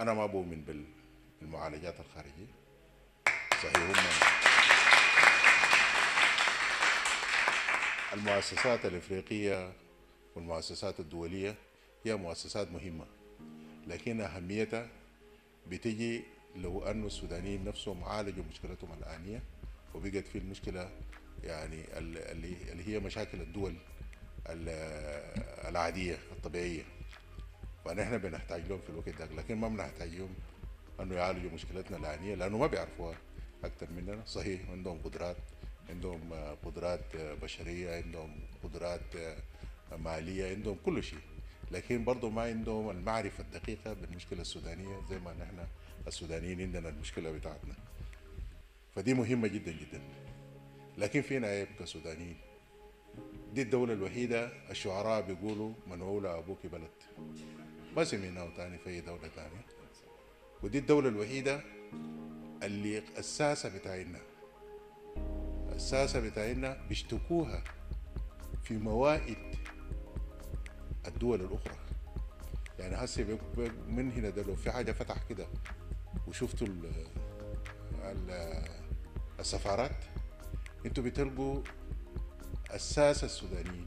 أنا ما بؤمن بالمعالجات الخارجية. صحيح هم المؤسسات الإفريقية والمؤسسات الدولية هي مؤسسات مهمة، لكن أهميتها بتجي لو أن السودانيين نفسهم عالجوا مشكلتهم الآنية وبقت في المشكلة يعني اللي هي مشاكل الدول العادية الطبيعية، فنحن بنحتاج لهم في الوقت ده، لكن ما بنحتاج لهم أنه يعالجوا مشكلتنا الآنية لأنه ما بيعرفوها أكثر مننا. صحيح عندهم قدرات، عندهم قدرات بشرية، عندهم قدرات مالية، عندهم كل شيء، لكن برضه ما عندهم المعرفة الدقيقة بالمشكلة السودانية زي ما نحن السودانيين عندنا المشكلة بتاعتنا. فدي مهمة جدا جدا، لكن فينا عيب كسودانيين. دي الدولة الوحيدة الشعراء بيقولوا من أولى أبوك بلد، ما سمعناه تاني في أي دولة تانية. ودي الدولة الوحيدة اللي الساسة بتاعنا بيشتكوها في موائد الدول الأخرى. يعني هسه من هنا ده لو في حاجة فتح كده وشفتوا السفارات، انتوا بتلقوا الساسة السودانيين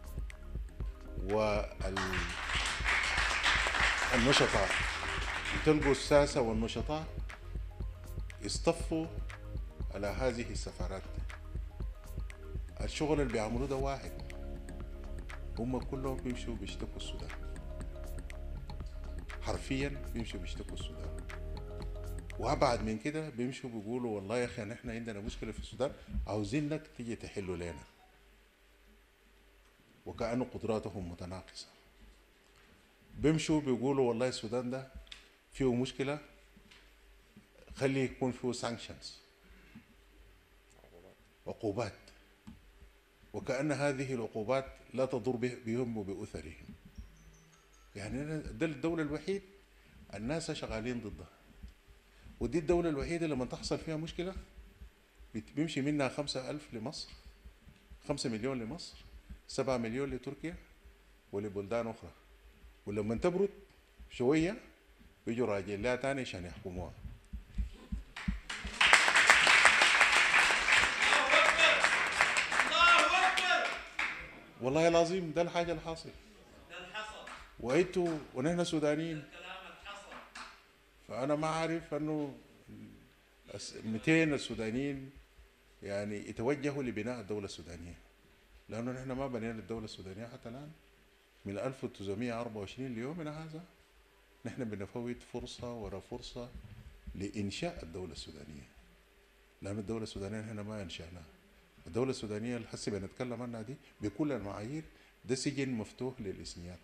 والنشطاء، بتلقوا الساسة والنشطاء يصطفوا على هذه السفارات. الشغل اللي بيعملوه ده واحد، هم كلهم بيمشوا بيشتكوا السودان، حرفيا بيمشوا بيشتكوا السودان. وابعد من كده بيمشوا بيقولوا والله يا اخي نحن عندنا مشكله في السودان عاوزينك تيجي تحلوا لنا، وكأنه قدراتهم متناقصه. بيمشوا بيقولوا والله السودان ده فيه مشكله، خلي يكون فيه سانكشنز، عقوبات، وكأن هذه العقوبات لا تضر بهم وبأثرهم. يعني ده الدولة الوحيد الناس شغالين ضدها، ودي الدولة الوحيدة لما تحصل فيها مشكلة بيمشي منها 5,000 لمصر، 5 مليون لمصر، 7 مليون لتركيا ولبلدان أخرى، ولما تبرد شوية بيجوا راجعين لها تاني عشان يحكموها. والله العظيم ده الحاجة اللي حاصل، وأنتوا ونحن سودانيين. فأنا ما أعرف أنه 200 السودانيين يعني يتوجهوا لبناء الدولة السودانية، لأنه نحن ما بنينا الدولة السودانية حتى الآن. من 1924 ليومنا هذا نحن بنفوت فرصة ورا فرصة لإنشاء الدولة السودانية، لأن الدولة السودانية نحن ما أنشأناها. الدولة السودانية اللي هسه بنتكلم عنها دي بكل المعايير ده سجن مفتوح للإثنيات،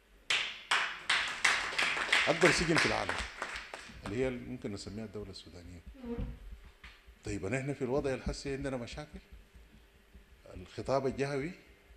أكبر سجن في العالم، اللي هي ممكن نسميها الدولة السودانية. طيب نحن في الوضع الحسي عندنا مشاكل، الخطاب الجهوي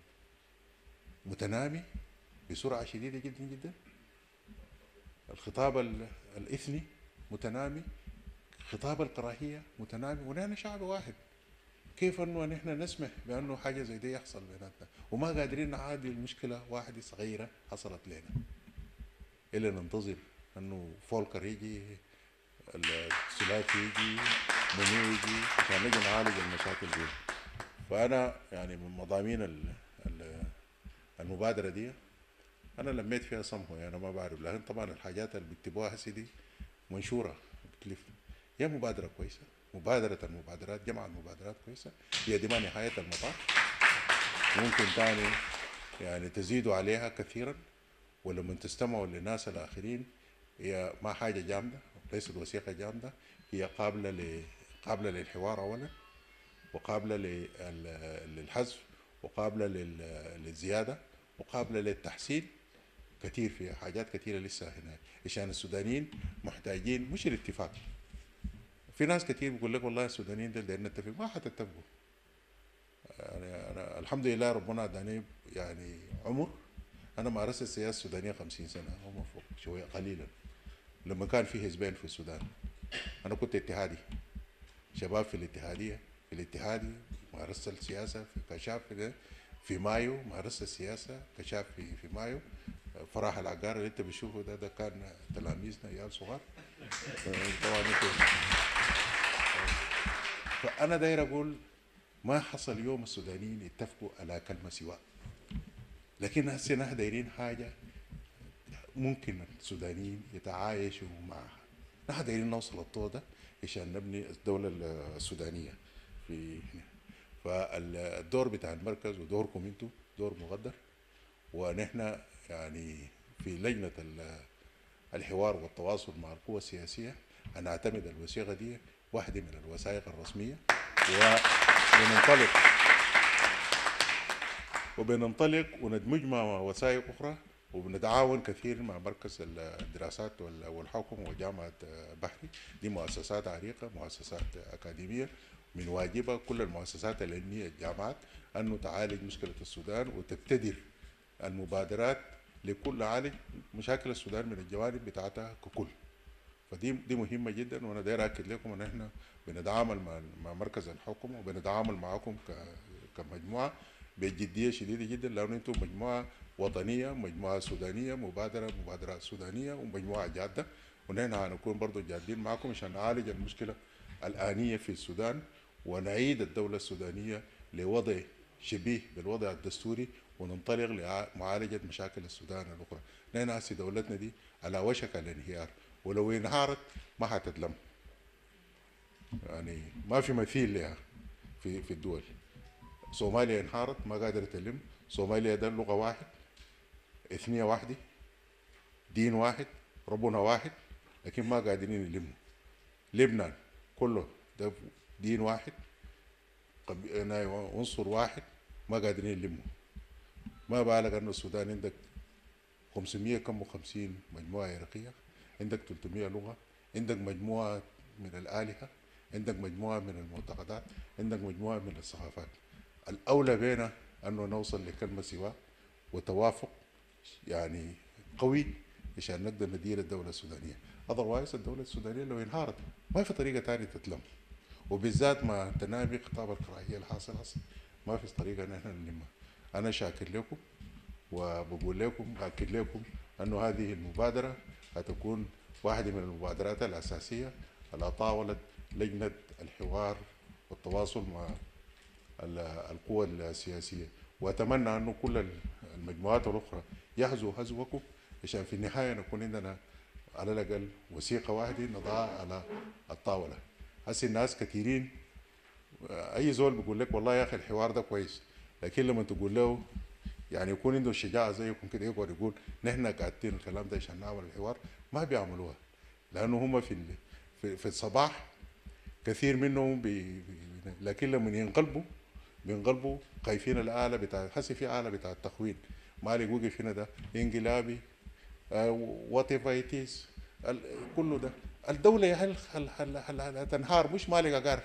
متنامي بسرعة شديدة جدا جدا، الخطاب الإثني متنامي، خطاب الكراهية متنامي، ونحن شعب واحد. كيف انه نحن نسمح بانه حاجة زي دي يحصل بيناتنا وما قادرين نعادل المشكلة واحدة صغيرة حصلت لنا، إلا ننتظر انه فولكر يجي، السلاكي يجي، منو يجي عشان نجي نعالج المشاكل دي. فأنا يعني من مضامين المبادرة دي أنا لميت فيها صمه، يعني ما بعرف، لكن طبعا الحاجات اللي بيكتبوها هسه دي منشورة بتلف. هي مبادرة كويسة، مبادرة المبادرات، جمع المبادرات كويسة، هي دي ما نهاية المطاف، ممكن تاني يعني تزيدوا عليها كثيرا، ولما تستمعوا للناس الآخرين هي ما حاجة جامدة، ليست وثيقة جامدة، هي قابلة للحوار أولا، وقابلة للحذف، وقابلة للزيادة، وقابلة للتحسين. كثير في حاجات كثيرة لسه هنا عشان السودانيين محتاجين، مش الاتفاق. في ناس كثير بيقول لك والله السودانيين دايرين نتفق، ما حتتفقوا. يعني أنا الحمد لله ربنا اداني يعني عمر، أنا مارست السياسة السودانية 50 سنة هم فوق شوية قليلا. لما كان في حزبين في السودان أنا كنت اتحادي، شباب في الاتحادية، في الاتحادي مارست السياسة، في كشاف في مايو مارست السياسة كشاف في مايو، فرح العقار اللي انت بتشوفه ده كان تلاميذنا عيال صغار. طبعا فانا داير اقول ما حصل يوم السودانيين يتفقوا على كلمه سواء، لكن هسه نحن دايرين حاجه ممكن السودانيين يتعايشوا معها. نحن دايرين نوصل الطور ده عشان نبني الدوله السودانيه في هنا. فالدور بتاع المركز ودوركم انتم دور مقدر، ونحن يعني في لجنه الحوار والتواصل مع القوى السياسيه هنعتمد الوثيقه دي واحده من الوثائق الرسميه، وبننطلق وندمج مع وثائق اخرى، وبنتعاون كثير مع مركز الدراسات والحكم وجامعه بحري. دي مؤسسات عريقه، مؤسسات اكاديميه، من واجبها كل المؤسسات العلميه الجامعات انه تعالج مشكله السودان وتبتدر المبادرات لكل عالج مشاكل السودان من الجوانب بتاعتها ككل. فدي مهمه جدا، وانا داير اكد لكم ان احنا بنتعامل مع مركز الحكم وبنتعامل معكم كمجموعه بجديه شديده جدا، لانه انتم مجموعه وطنيه، مجموعه سودانيه، مبادرات سودانيه ومجموعه جاده، ونحن هنكون برضه جادين معكم عشان نعالج المشكله الآنية في السودان ونعيد الدولة السودانية لوضع شبيه بالوضع الدستوري، وننطلق لمعالجة مشاكل السودان الأخرى. نحن هسه دولتنا دي على وشك الانهيار، ولو انهارت ما حتتلم، يعني ما في مثيل لها في الدول. صوماليا انهارت ما قادرة تلم. صوماليا ده لغة واحد، إثنية واحدة، دين واحد، ربنا واحد، لكن ما قادرين يلموا. لبنان كله ده دين واحد، عنصر واحد، ما قادرين يلموا. ما بالك أن السودان عندك 550 مجموعة عرقية، عندك 300 لغة، عندك مجموعة من الآلهة، عندك مجموعة من المعتقدات، عندك مجموعة من الثقافات. الأولى بينا أنه نوصل لكلمة سواء وتوافق يعني قوي عشان نقدر ندير الدولة السودانية. otherwise الدولة السودانية لو انهارت ما في طريقة تانية تتلم، وبالذات مع تنامي خطاب الكراهية الحاصل هسه ما في طريقة ان احنا نلمها. انا شاكر لكم وبقول لكم باكد لكم انه هذه المبادرة هتكون واحدة من المبادرات الأساسية على طاولة لجنة الحوار والتواصل مع القوى السياسية، وأتمنى أنه كل المجموعات الأخرى يحذوا حذوكم عشان في النهاية نكون عندنا على الأقل وثيقة واحدة نضعها على الطاولة. هسه الناس كثيرين أي زول بيقول لك والله يا أخي الحوار ده كويس، لكن لما تقول له يعني يكون عنده الشجاعة زيكم كده يقعد يقول نحن قاعدين الكلام ده عشان نعمل الحوار، ما بيعملوها، لأنه هم في الصباح كثير منهم لكن لما بينقلبوا خايفين الآلة بتاع هسه في آلة بتاع التخوين مالك وقف هنا ده انقلابي وات ايفر ات از كله ده. الدولة يا هل تنهار مش مالك أقار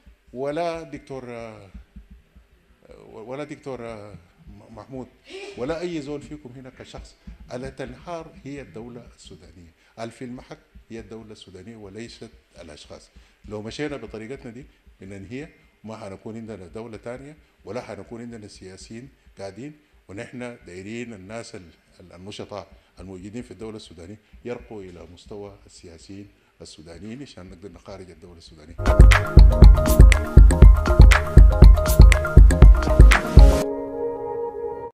ولا دكتور محمود ولا أي زول فيكم هنا كشخص. ألا تنهار هي الدولة السودانية، في المحك هي الدولة السودانية وليست الأشخاص. لو مشينا بطريقتنا دي بننهي، ما هنكون عندنا دولة تانية ولا هنكون عندنا سياسيين قاعدين، ونحن دايرين الناس النشطاء الموجودين في الدولة السودانية يرقوا إلى مستوى السياسيين السودانيين عشان نقدر نخارج الدولة السودانية.